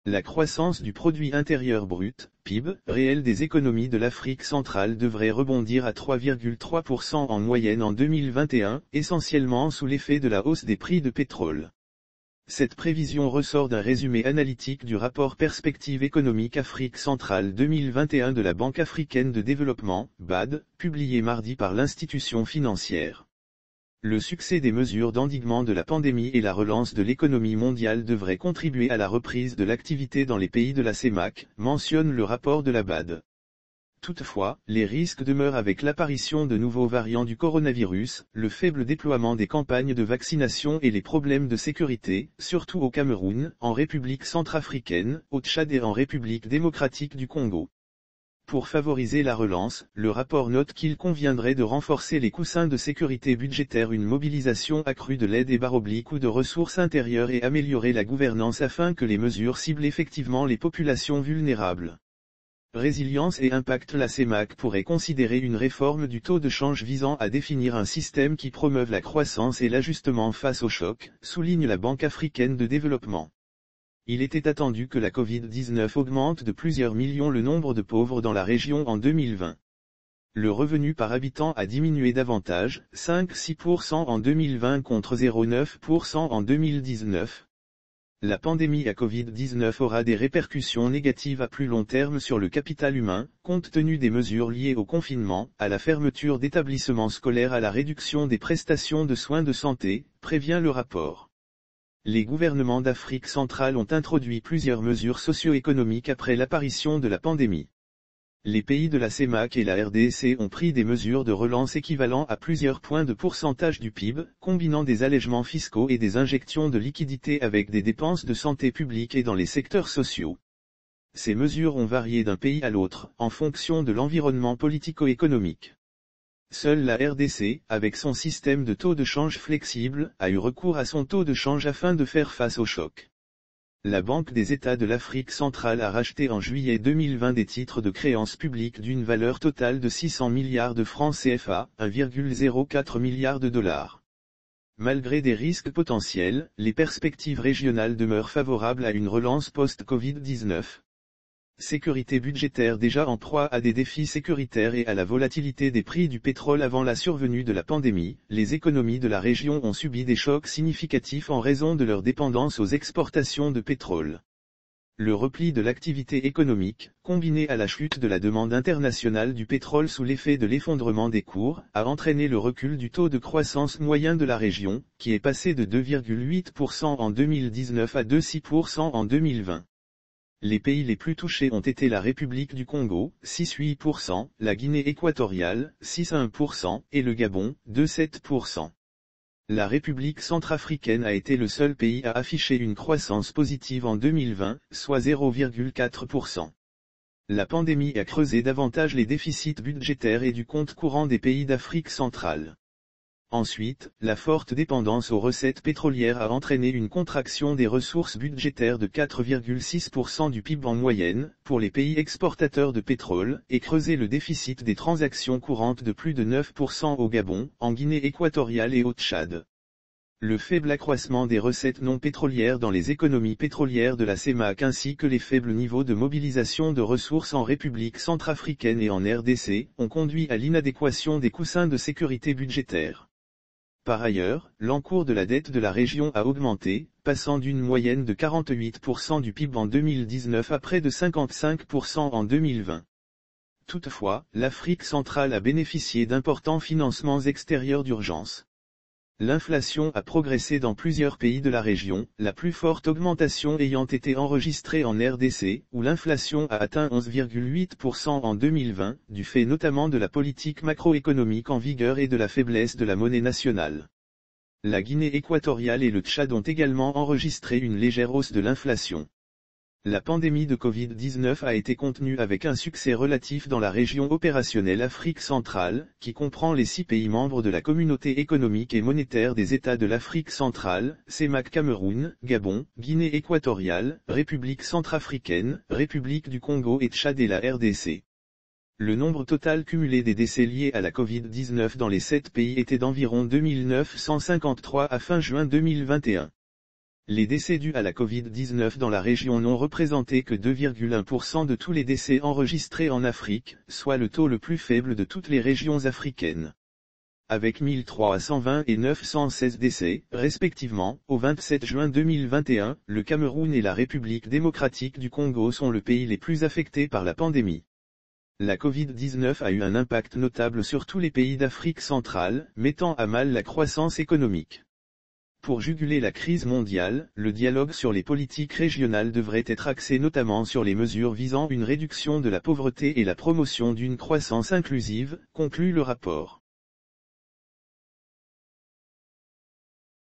La croissance du produit intérieur brut, PIB, réel des économies de l'Afrique centrale devrait rebondir à 3,3% en moyenne en 2021, essentiellement sous l'effet de la hausse des prix de pétrole. Cette prévision ressort d'un résumé analytique du rapport Perspective économique Afrique centrale 2021 de la Banque africaine de développement, BAD, publié mardi par l'institution financière. Le succès des mesures d'endiguement de la pandémie et la relance de l'économie mondiale devraient contribuer à la reprise de l'activité dans les pays de la CEMAC, mentionne le rapport de la BAD. Toutefois, les risques demeurent avec l'apparition de nouveaux variants du coronavirus, le faible déploiement des campagnes de vaccination et les problèmes de sécurité, surtout au Cameroun, en République centrafricaine, au Tchad et en République démocratique du Congo. Pour favoriser la relance, le rapport note qu'il conviendrait de renforcer les coussins de sécurité budgétaire, une mobilisation accrue de l'aide et ou de ressources intérieures et améliorer la gouvernance afin que les mesures ciblent effectivement les populations vulnérables. Résilience et impact. La CEMAC pourrait considérer une réforme du taux de change visant à définir un système qui promeuve la croissance et l'ajustement face au choc, souligne la Banque africaine de développement. Il était attendu que la Covid-19 augmente de plusieurs millions le nombre de pauvres dans la région en 2020. Le revenu par habitant a diminué davantage, 5,6% en 2020 contre 0,9% en 2019. La pandémie à Covid-19 aura des répercussions négatives à plus long terme sur le capital humain, compte tenu des mesures liées au confinement, à la fermeture d'établissements scolaires, à la réduction des prestations de soins de santé, prévient le rapport. Les gouvernements d'Afrique centrale ont introduit plusieurs mesures socio-économiques après l'apparition de la pandémie. Les pays de la CEMAC et la RDC ont pris des mesures de relance équivalent à plusieurs points de pourcentage du PIB, combinant des allègements fiscaux et des injections de liquidités avec des dépenses de santé publique et dans les secteurs sociaux. Ces mesures ont varié d'un pays à l'autre, en fonction de l'environnement politico-économique. Seule la RDC, avec son système de taux de change flexible, a eu recours à son taux de change afin de faire face au choc. La Banque des États de l'Afrique centrale a racheté en juillet 2020 des titres de créances publiques d'une valeur totale de 600 milliards de francs CFA, 1,04 milliard de dollars. Malgré des risques potentiels, les perspectives régionales demeurent favorables à une relance post-Covid-19. Sécurité budgétaire. Déjà en proie à des défis sécuritaires et à la volatilité des prix du pétrole avant la survenue de la pandémie, les économies de la région ont subi des chocs significatifs en raison de leur dépendance aux exportations de pétrole. Le repli de l'activité économique, combiné à la chute de la demande internationale du pétrole sous l'effet de l'effondrement des cours, a entraîné le recul du taux de croissance moyen de la région, qui est passé de 2,8% en 2019 à 2,6% en 2020. Les pays les plus touchés ont été la République du Congo, 6,8%, la Guinée équatoriale, 6,1%, et le Gabon, 2,7%. La République centrafricaine a été le seul pays à afficher une croissance positive en 2020, soit 0,4%. La pandémie a creusé davantage les déficits budgétaires et du compte courant des pays d'Afrique centrale. Ensuite, la forte dépendance aux recettes pétrolières a entraîné une contraction des ressources budgétaires de 4,6% du PIB en moyenne, pour les pays exportateurs de pétrole, et creusé le déficit des transactions courantes de plus de 9% au Gabon, en Guinée équatoriale et au Tchad. Le faible accroissement des recettes non pétrolières dans les économies pétrolières de la CEMAC ainsi que les faibles niveaux de mobilisation de ressources en République centrafricaine et en RDC, ont conduit à l'inadéquation des coussins de sécurité budgétaire. Par ailleurs, l'encours de la dette de la région a augmenté, passant d'une moyenne de 48% du PIB en 2019 à près de 55% en 2020. Toutefois, l'Afrique centrale a bénéficié d'importants financements extérieurs d'urgence. L'inflation a progressé dans plusieurs pays de la région, la plus forte augmentation ayant été enregistrée en RDC, où l'inflation a atteint 11,8% en 2020, du fait notamment de la politique macroéconomique en vigueur et de la faiblesse de la monnaie nationale. La Guinée équatoriale et le Tchad ont également enregistré une légère hausse de l'inflation. La pandémie de Covid-19 a été contenue avec un succès relatif dans la région opérationnelle Afrique centrale, qui comprend les 6 pays membres de la Communauté économique et monétaire des États de l'Afrique centrale, CEMAC Cameroun, Gabon, Guinée équatoriale, République centrafricaine, République du Congo et Tchad et la RDC. Le nombre total cumulé des décès liés à la Covid-19 dans les 7 pays était d'environ 2953 à fin juin 2021. Les décès dus à la Covid-19 dans la région n'ont représenté que 2,1% de tous les décès enregistrés en Afrique, soit le taux le plus faible de toutes les régions africaines. Avec 1320 et 916 décès, respectivement, au 27 juin 2021, le Cameroun et la République démocratique du Congo sont les pays les plus affectés par la pandémie. La Covid-19 a eu un impact notable sur tous les pays d'Afrique centrale, mettant à mal la croissance économique. Pour juguler la crise mondiale, le dialogue sur les politiques régionales devrait être axé notamment sur les mesures visant une réduction de la pauvreté et la promotion d'une croissance inclusive, conclut le rapport.